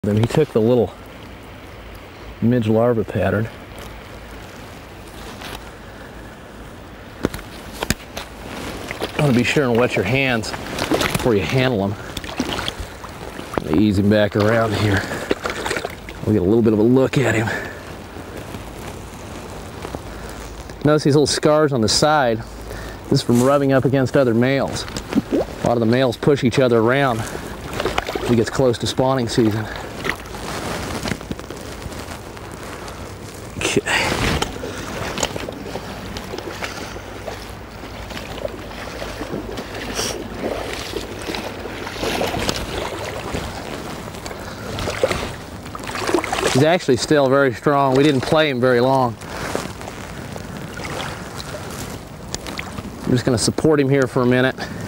Then he took the little midge larva pattern. You want to be sure and wet your hands before you handle them. Ease him back around here. We'll get a little bit of a look at him. Notice these little scars on the side. This is from rubbing up against other males. A lot of the males push each other around as it gets close to spawning season. Okay. He's actually still very strong. We didn't play him very long. I'm just going to support him here for a minute.